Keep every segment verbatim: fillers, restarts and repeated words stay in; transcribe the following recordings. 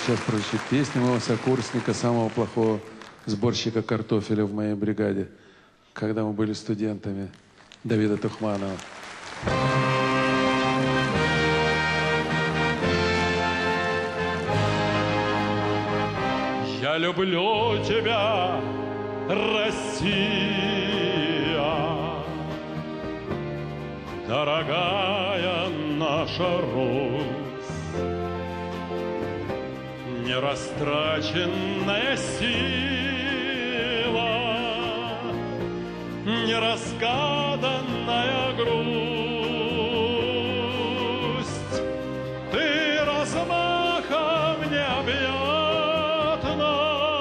Сейчас прозвучит песня моего сокурсника, самого плохого сборщика картофеля в моей бригаде, когда мы были студентами, Давида Тухманова. Я люблю тебя, Россия, дорогая наша Русь, нерастраченная сила, неразгаданная грусть. Ты размахом необъятна,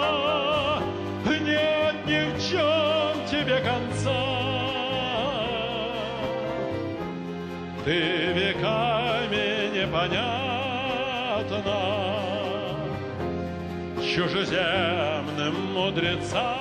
нет ни в чем тебе конца. Ты веками непонятна чужеземным мудрецам.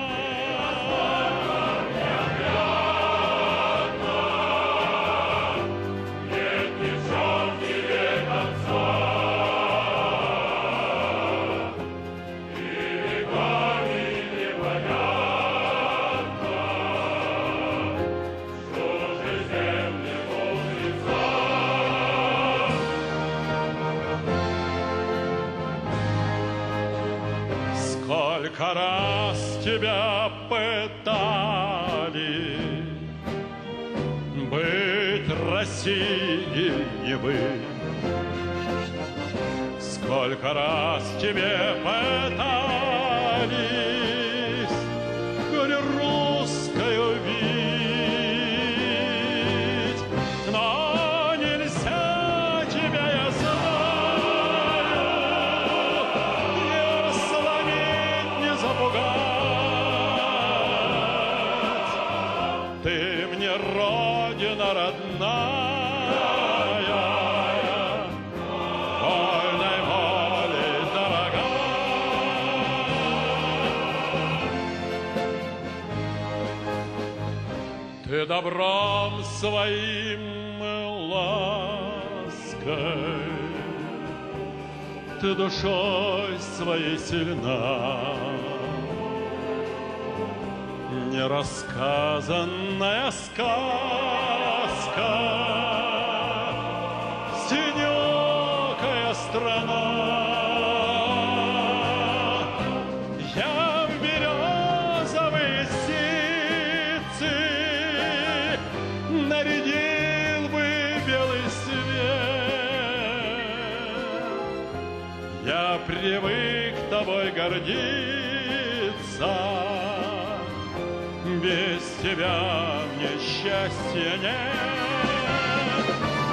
Сколько раз тебя пытали быть Россией, не быть. Сколько раз тебе пытались горе русскую бить, но нельзя тебя, я знаю, не сломить, не запугать. Ты мне родина родная, вольной волей дорогая. Ты добром своим лаской, ты душой своей сильна, нерассказанная сказка, синёкая страна. Я в березовые ситцы нарядил бы белый свет. Я привык тобой гордиться, без тебя мне счастья нет.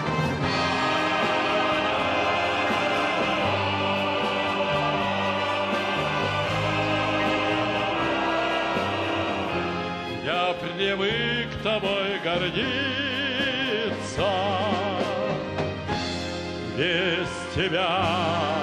Я привык тобой гордиться, без тебя